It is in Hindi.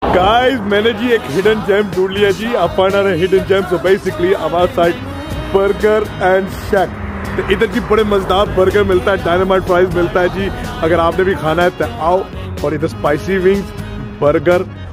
गाइस मैंने जी एक हिडन जेम ढूंढ लिया जी। आप find our hidden gem. So basically our side burger and shake. तो इधर जी बड़े मजेदार बर्गर मिलता है, डायनामाइट प्राइस मिलता है जी। अगर आपने भी खाना है तो आओ। और इधर स्पाइसी विंग्स, बर्गर